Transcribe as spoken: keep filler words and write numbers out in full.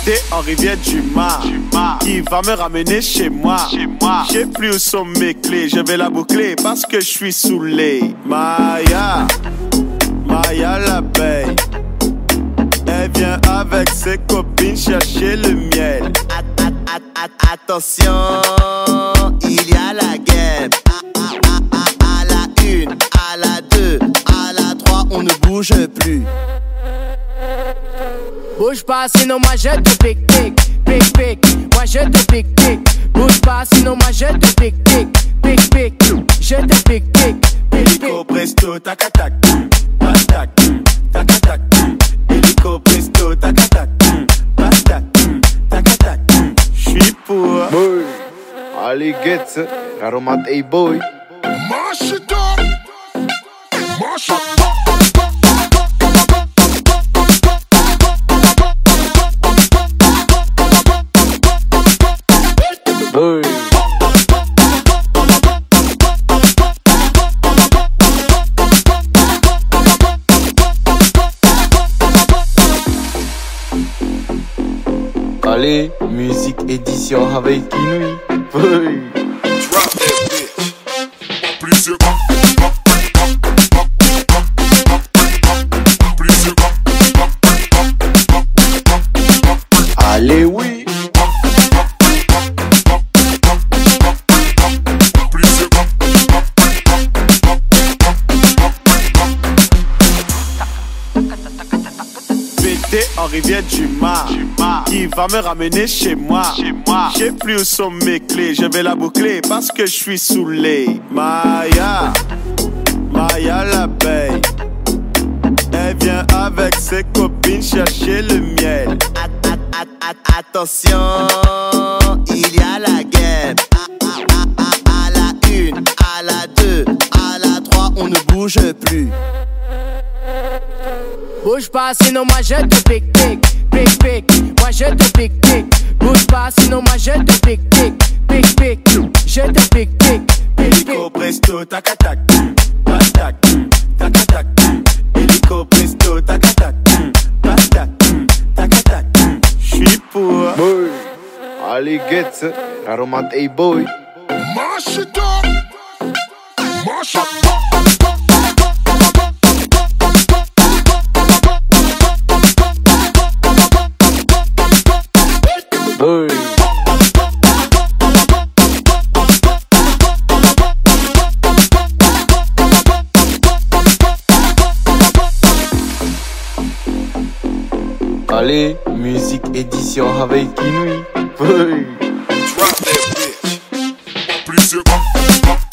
Pété en rivière du Mar, qui va me ramener chez moi. Je sais plus où sont mes clés, je vais la boucler parce que je suis saoulé. Maya, Maya l'abeille, elle vient avec ses copines chercher le miel. At, at, at, at, attention, il y a la guerre. À la une, à la deux, à la trois, on ne bouge plus. Bouge pas sinon moi je te pique pique pique pique. Moi je te pique pique. Bouge pas sinon moi je te pique pique pique pique. Je te pique pique pique. Hélico presto tac tac tac tac tac tac. Hélico presto tac tac tac tac tac. J'suis pour boy. Ali gets it. Aromat a boy. Mash it up. Mash it up. Boy. Allez, musique édition avec Inouï. Boy. Drop that bitch. Please. Please. Allez, oui. Pété en rivière du Mar, qui va me ramener chez moi. Je sais plus où sont mes clés, je vais la boucler parce que je suis saoulé. Maya, Maya l'abeille, elle vient avec ses copines chercher le miel. At, at, at, at, attention, il y a la guerre. À, à, à, à la une, à la deux, à la trois, on ne bouge plus. Bouge pas sinon moi je te pique pique pique pique. Moi je te pique pique. Bouge pas sinon moi je te pique pique pique pique. Je te pique pique pique. Hélico presto tac tac tac tac tac tac. Hélico presto tac tac tac tac tac tac. J'suis pour boy. Ali gets it. Aromat a boy. Mash it up. Mash it up. Boy. Allez, musique édition avec Inouï. Boy. Drop that bitch. Please.